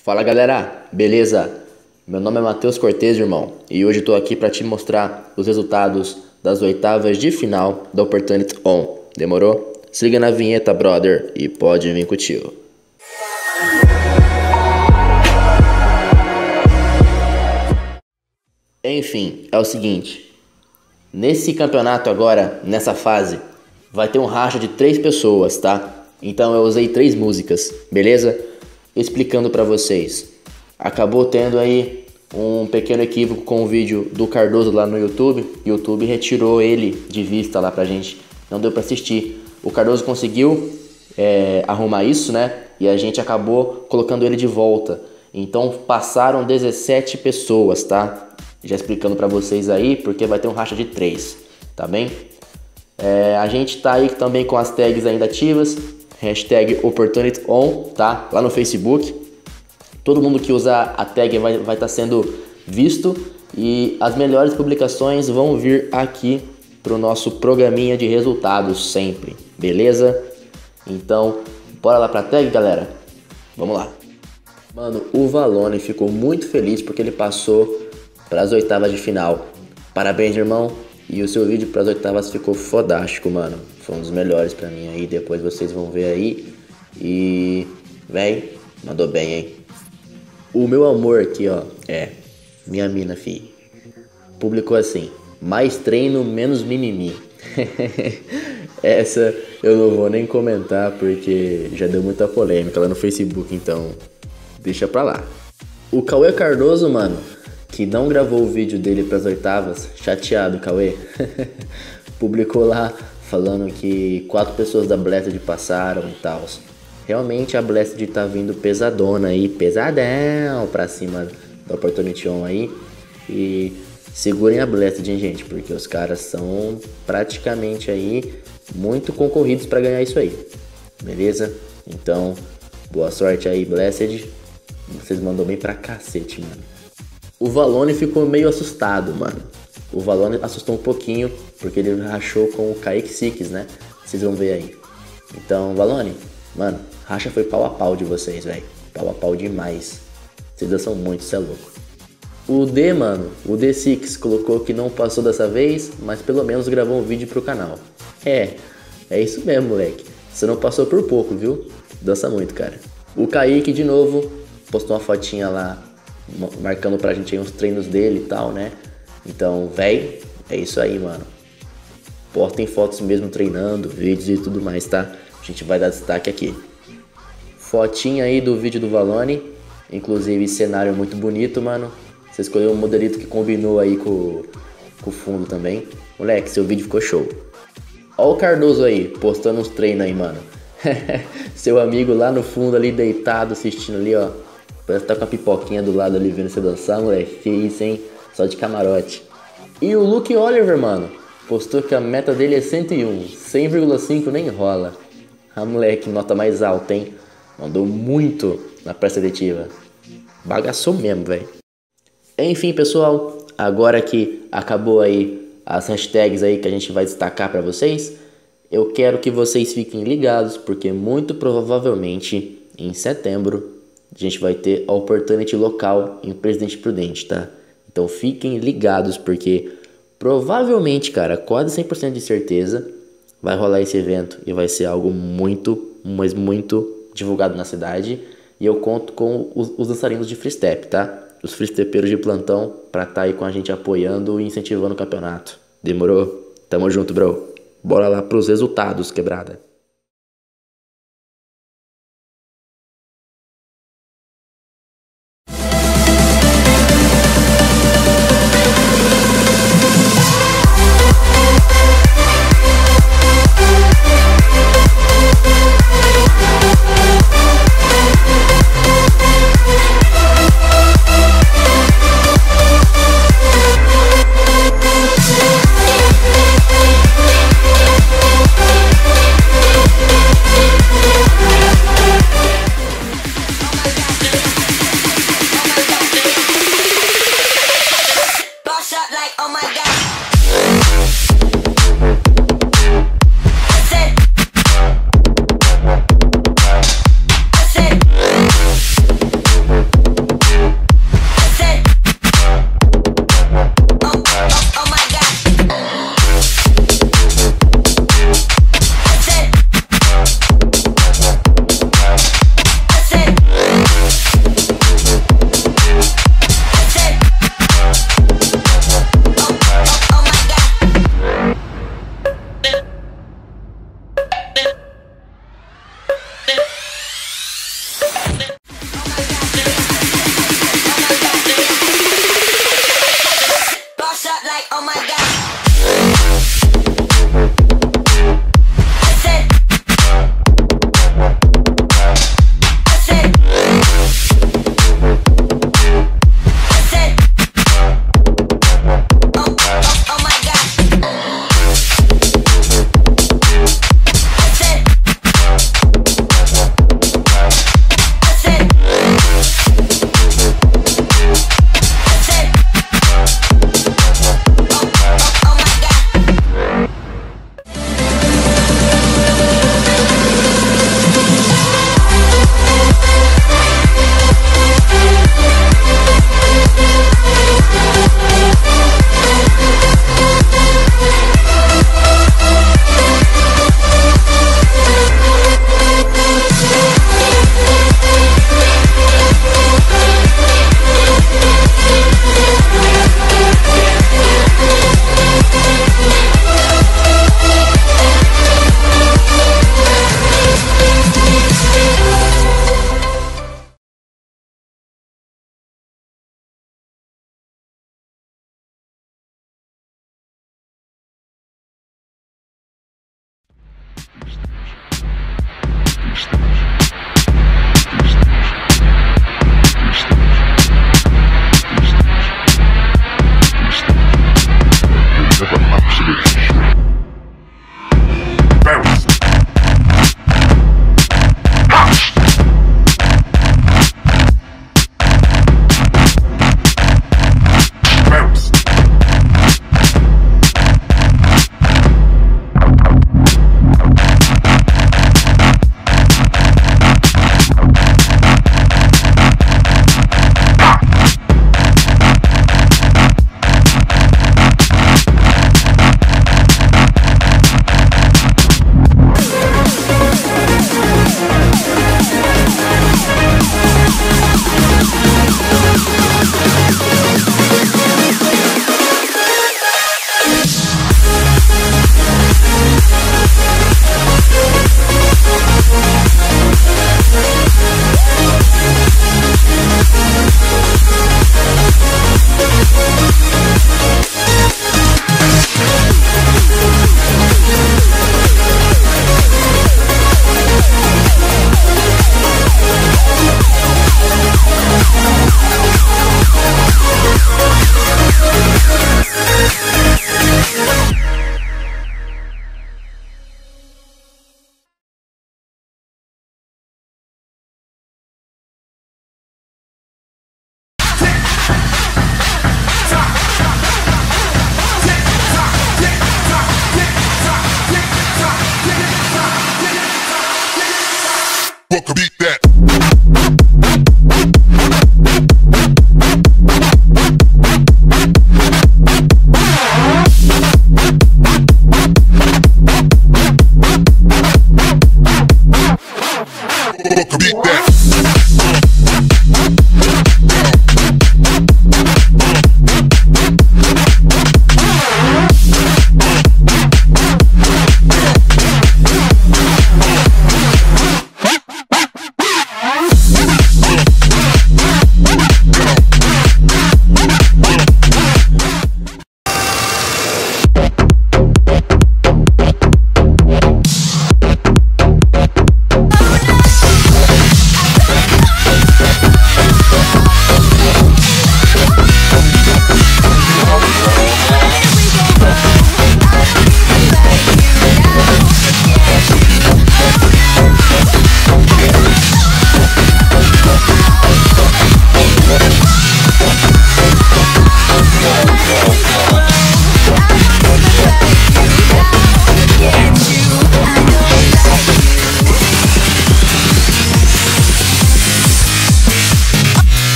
Fala galera, beleza? Meu nome é Matheus Cortez, irmão, e hoje estou aqui para te mostrar os resultados das oitavas de final da Opportunity On. Demorou? Se liga na vinheta, brother, e pode vir contigo. Enfim, é o seguinte, nesse campeonato agora, nessa fase, vai ter um racha de 3 pessoas, tá? Então eu usei 3 músicas, beleza? Explicando pra vocês. Acabou tendo aí um pequeno equívoco com o vídeo do Cardoso lá no YouTube. O YouTube retirou ele de vista lá pra gente, não deu pra assistir. O Cardoso conseguiu arrumar isso, né? E a gente acabou colocando ele de volta. Então passaram 17 pessoas, tá? Já explicando pra vocês aí, porque vai ter um racha de 3, tá bem? A gente tá aí também com as tags ainda ativas, hashtag OpportunityOn, tá? Lá no Facebook. Todo mundo que usar a tag vai estar sendo visto e as melhores publicações vão vir aqui pro nosso programinha de resultados sempre, beleza? Então, bora lá pra tag, galera? Vamos lá. Mano, o Valone ficou muito feliz porque ele passou para as oitavas de final. Parabéns, irmão. E o seu vídeo para as oitavas ficou fodástico, mano. Foi um dos melhores pra mim aí. Depois vocês vão ver aí. E, véi, mandou bem, hein? O meu amor aqui, ó, minha mina, fi. Publicou assim: mais treino, menos mimimi. Essa eu não vou nem comentar porque já deu muita polêmica lá no Facebook, então deixa pra lá. O Cauê Cardoso, mano, que não gravou o vídeo dele pras oitavas, chateado, Cauê, publicou lá falando que 4 pessoas da Blessed passaram e tal. Realmente a Blessed tá vindo pesadona aí, pesadão pra cima da Opportunity On aí. E segurem a Blessed, hein, gente, porque os caras são praticamente aí muito concorridos pra ganhar isso aí, beleza? Então, boa sorte aí, Blessed. Vocês mandam bem pra cacete, mano. O Valone ficou meio assustado, mano. O Valone assustou um pouquinho, porque ele rachou com o Kaique Six, né? Vocês vão ver aí. Então, Valone, mano, racha foi pau a pau de vocês, velho. Pau a pau demais. Vocês dançam muito, cê é louco. O D, mano, o D6 colocou que não passou dessa vez, mas pelo menos gravou um vídeo pro canal. É isso mesmo, moleque. Você não passou por pouco, viu? Dança muito, cara. O Kaique, de novo, postou uma fotinha lá, marcando pra gente aí uns treinos dele e tal, né? Então, véi, é isso aí, mano. Postem fotos mesmo treinando, vídeos e tudo mais, tá? A gente vai dar destaque aqui. Fotinha aí do vídeo do Valone. Inclusive, cenário muito bonito, mano. Você escolheu um modelito que combinou aí com o fundo também. Moleque, seu vídeo ficou show. Ó o Cardoso aí, postando uns treinos aí, mano. Seu amigo lá no fundo ali, deitado, assistindo ali, ó. Parece que tá com a pipoquinha do lado ali vendo você dançar, moleque. Que isso, hein? Só de camarote. E o Luke Oliver, mano, postou que a meta dele é 101. 100,5 nem rola. Ah, moleque, nota mais alta, hein? Mandou muito na pré-seletiva. Bagaçou mesmo, velho. Enfim, pessoal, agora que acabou aí as hashtags aí que a gente vai destacar pra vocês, eu quero que vocês fiquem ligados, porque muito provavelmente em setembro a gente vai ter a Opportunity local em Presidente Prudente, tá? Então fiquem ligados, porque provavelmente, cara, quase 100% de certeza vai rolar esse evento e vai ser algo muito, mas muito divulgado na cidade. E eu conto com os dançarinos de freestep, tá? Os freestepeiros de plantão pra tá aí com a gente apoiando e incentivando o campeonato. Demorou? Tamo junto, bro. Bora lá pros resultados, quebrada.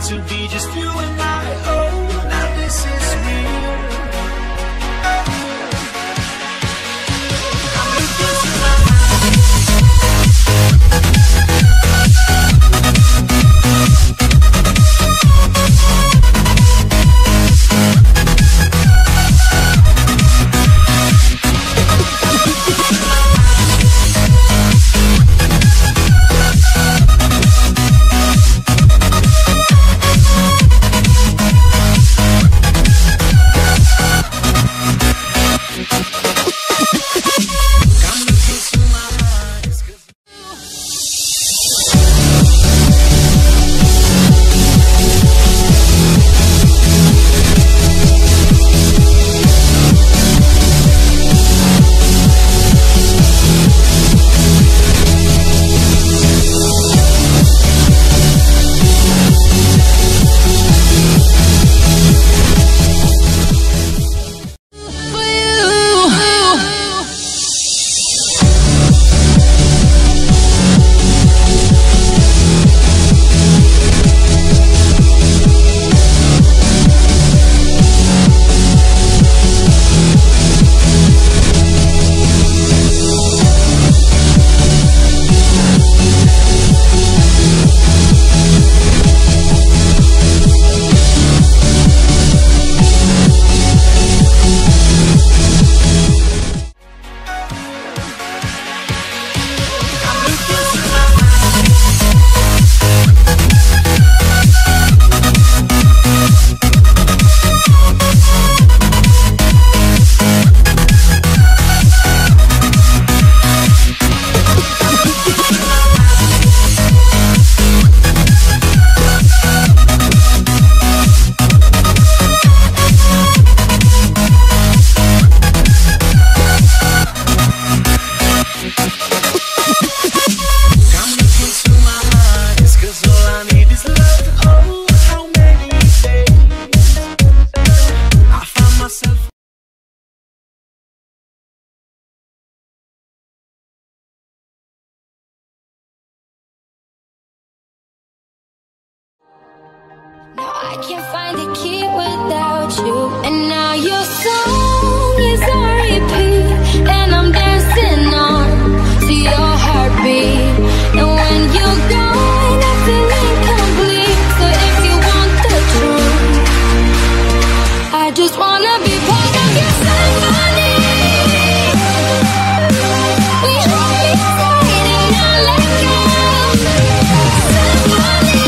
to be just you and I. Oh, now this is real. I'm looking tonight. Now I can't find the key without you. And now your song is on repeat, and I'm dancing on to your heartbeat. And when you're gone, I feel incomplete. So if you want the truth, I just wanna be part of your symphony. We hold me tight and not let go. Symphony.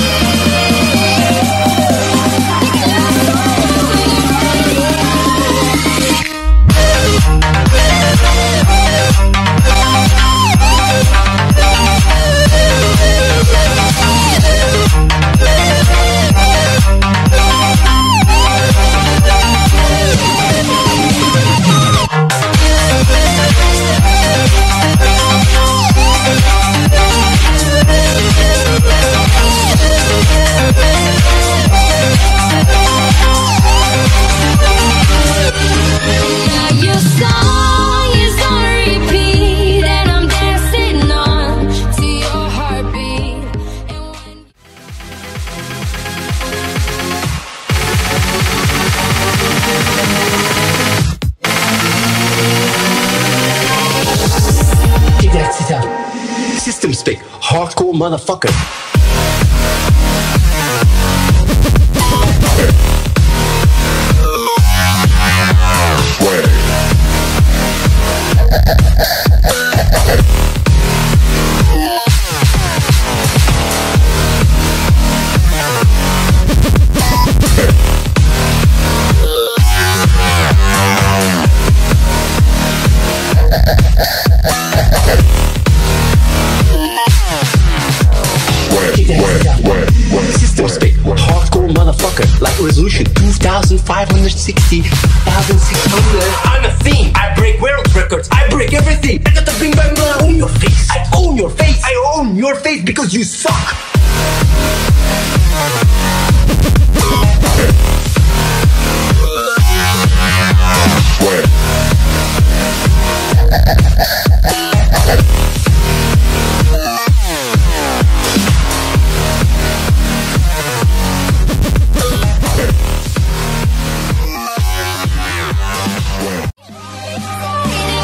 System spec, hardcore motherfucker. System spec, hardcore motherfucker. Like resolution 2560, 1600. I'm a fiend. I break world records. I break everything. I got the bing bang bang. I own your face. I own your face. I own your face because you suck.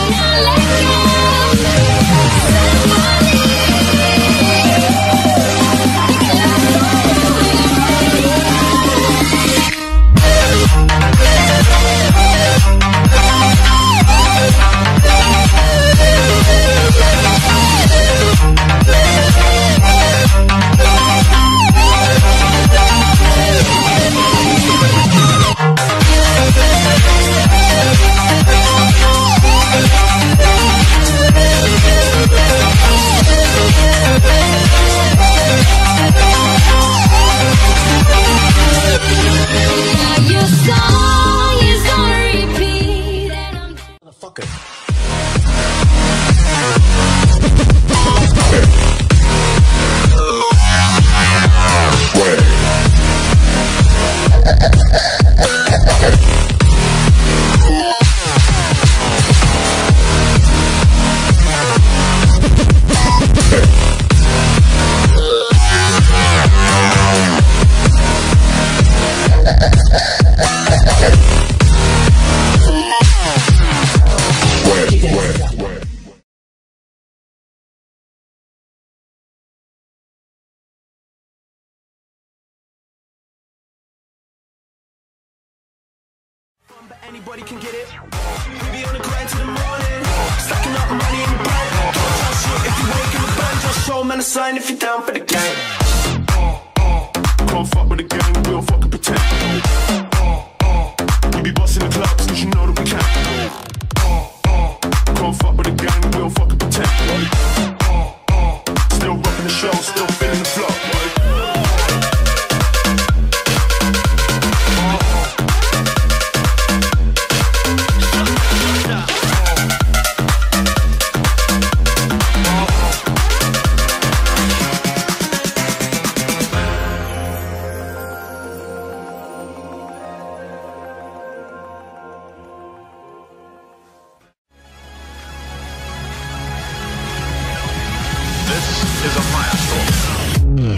not let go. Your song is on repeat, and I'm Motherfucker. But anybody can get it. We be on the grind till the morning, stacking up money in the bank. Don't try shit if you wake in the band. Just show man a sign if you're down for the gang. Can't fuck with the gang, we don't fucking pretend. We be busting the clubs, cause you know that we can. Can't fuck with the gang, we don't fucking pretend. Still rocking the show, still feeling the flow. This is a firestorm.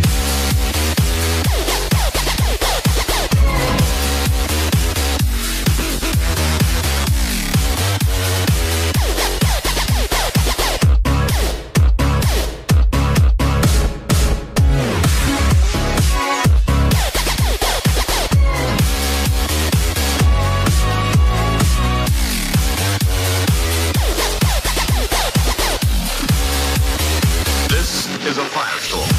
This is a firestorm.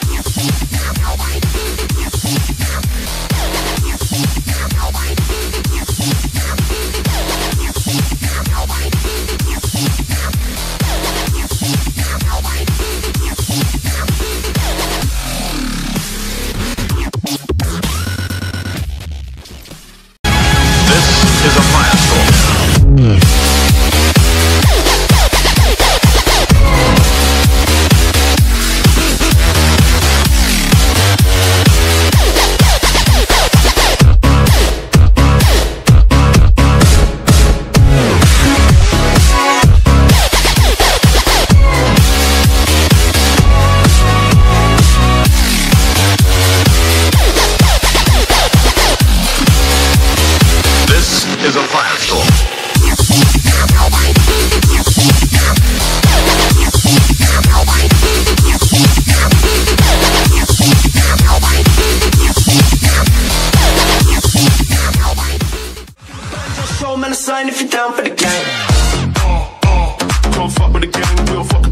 This is a firestorm. This is a firestorm. Just show man a sign if you're down for the gang. Can't fuck with the gang, we don't fuck